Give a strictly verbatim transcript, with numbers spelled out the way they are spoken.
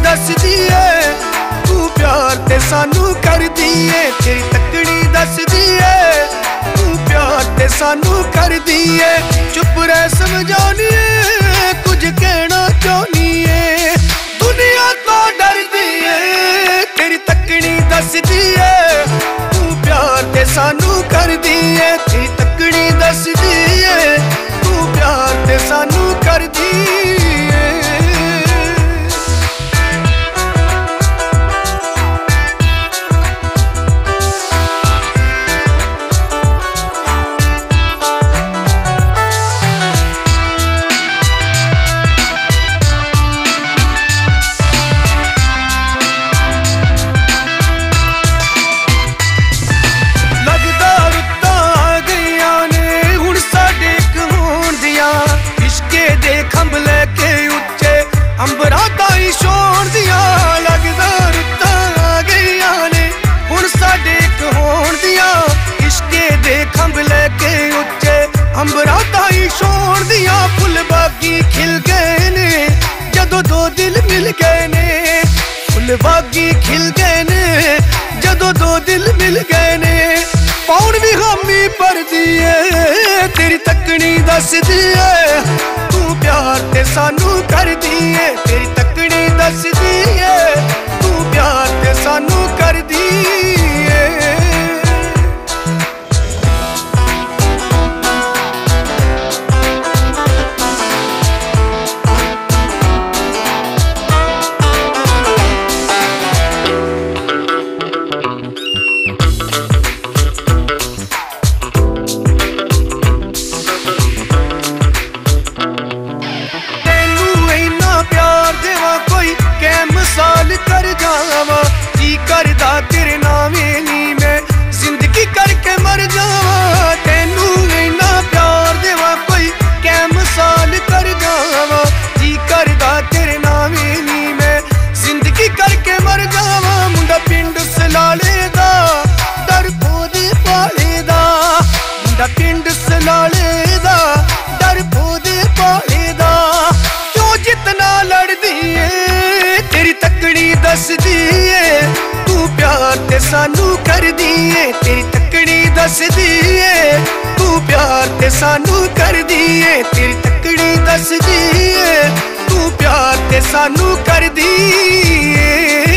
दसदी है तू प्यार ते सानू करदी है। तेरी तकड़ी दसदी है तू प्यार ते सानू करदी है। चुप रह समझानी है कुछ कहना चाहनी है दुनिया तो डरदी है। तेरी तकड़ी दसदी है तू प्यार ते सानू करदी है। तेरी तकड़ी दसदी है तू प्यार ते सानू करदी है। अंबरां ताई छोड़ दिया फुल बागी खिल गए ने जदों दो दिल मिल गए ने। फुल बागी खिल गए ने जदों दो दिल मिल गए ने। पौन भी हामी भरदी है तेरी तकड़ी दसदी है तू प्यार ते सानू करदी है। तेरी तकड़ी दसदी है तू प्यार ते सानू करदी है। कर जावा जी करदा तेरे नामे नी मैं जिंदगी करके मर जावा। तेनू इन्ना प्यार देवा कोई कै मिसाल कर जावा जी करदा तेरे नामे नी मैं जिंदगी करके मर जावा। मुंडा पिंड सलाले दा डर पोदे पाले दा मुंडा पिंड सलाले दा डर पोदे पाले दा। क्यों जितना लड़दी है तेरी तकड़ी दसदी है तू प्यार ते सानू करदी है। तेरी तकड़ी दसदी है तू प्यार ते सानू करदी है। तेरी तकड़ी दसदी है तू प्यार ते सानू करदी है।